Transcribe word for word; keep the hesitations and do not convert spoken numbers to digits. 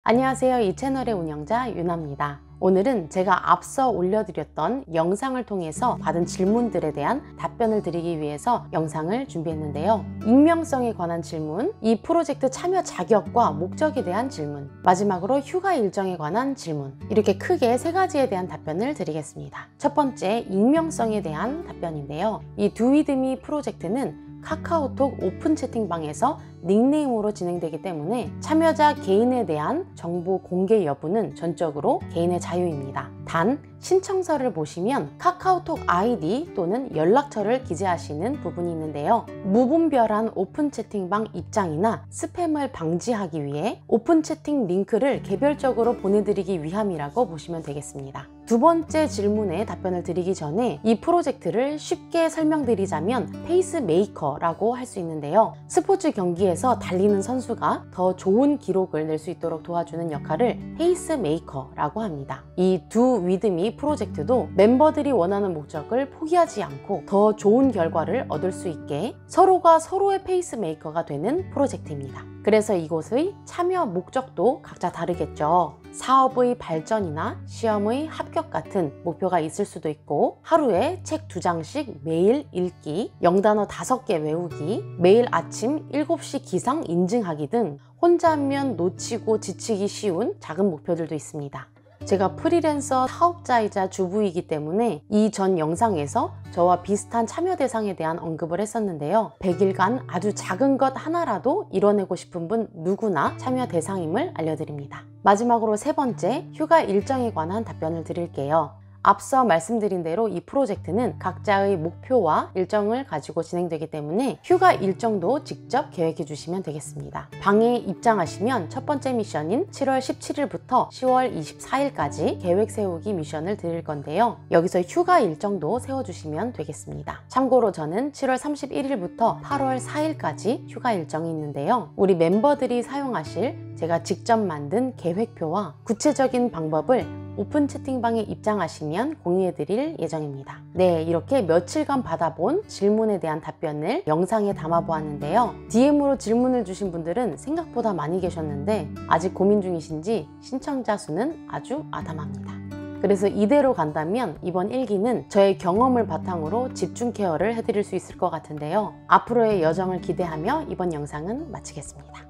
안녕하세요. 이 채널의 운영자 유나입니다. 오늘은 제가 앞서 올려드렸던 영상을 통해서 받은 질문들에 대한 답변을 드리기 위해서 영상을 준비했는데요. 익명성에 관한 질문, 이 프로젝트 참여 자격과 목적에 대한 질문, 마지막으로 휴가 일정에 관한 질문, 이렇게 크게 세 가지에 대한 답변을 드리겠습니다. 첫 번째, 익명성에 대한 답변인데요. 이 두위드미 프로젝트는 카카오톡 오픈 채팅방에서 닉네임으로 진행되기 때문에 참여자 개인에 대한 정보 공개 여부는 전적으로 개인의 자유입니다. 단, 신청서를 보시면 카카오톡 아이디 또는 연락처를 기재하시는 부분이 있는데요. 무분별한 오픈 채팅방 입장이나 스팸을 방지하기 위해 오픈 채팅 링크를 개별적으로 보내드리기 위함이라고 보시면 되겠습니다. 두 번째 질문에 답변을 드리기 전에 이 프로젝트를 쉽게 설명드리자면 페이스메이커라고 할 수 있는데요. 스포츠 경기에서 달리는 선수가 더 좋은 기록을 낼 수 있도록 도와주는 역할을 페이스메이커라고 합니다. 이 두위드미 프로젝트도 멤버들이 원하는 목적을 포기하지 않고 더 좋은 결과를 얻을 수 있게 서로가 서로의 페이스메이커가 되는 프로젝트입니다. 그래서 이곳의 참여 목적도 각자 다르겠죠. 사업의 발전이나 시험의 합격 같은 목표가 있을 수도 있고, 하루에 책 두 장씩 매일 읽기, 영단어 다섯 개 외우기, 매일 아침 일곱 시 기상 인증하기 등 혼자 하면 놓치고 지치기 쉬운 작은 목표들도 있습니다. 제가 프리랜서 사업자이자 주부이기 때문에 이 전 영상에서 저와 비슷한 참여 대상에 대한 언급을 했었는데요. 백 일간 아주 작은 것 하나라도 이뤄내고 싶은 분 누구나 참여 대상임을 알려드립니다. 마지막으로 세 번째, 휴가 일정에 관한 답변을 드릴게요. 앞서 말씀드린 대로 이 프로젝트는 각자의 목표와 일정을 가지고 진행되기 때문에 휴가 일정도 직접 계획해 주시면 되겠습니다. 방에 입장하시면 첫 번째 미션인 칠월 십칠일부터 시월 이십사일까지 계획 세우기 미션을 드릴 건데요. 여기서 휴가 일정도 세워주시면 되겠습니다. 참고로 저는 칠월 삼십일일부터 팔월 사일까지 휴가 일정이 있는데요. 우리 멤버들이 사용하실 제가 직접 만든 계획표와 구체적인 방법을 오픈 채팅방에 입장하시면 공유해드릴 예정입니다. 네, 이렇게 며칠간 받아본 질문에 대한 답변을 영상에 담아보았는데요. 디엠으로 질문을 주신 분들은 생각보다 많이 계셨는데 아직 고민 중이신지 신청자 수는 아주 아담합니다. 그래서 이대로 간다면 이번 일기는 저의 경험을 바탕으로 집중 케어를 해드릴 수 있을 것 같은데요. 앞으로의 여정을 기대하며 이번 영상은 마치겠습니다.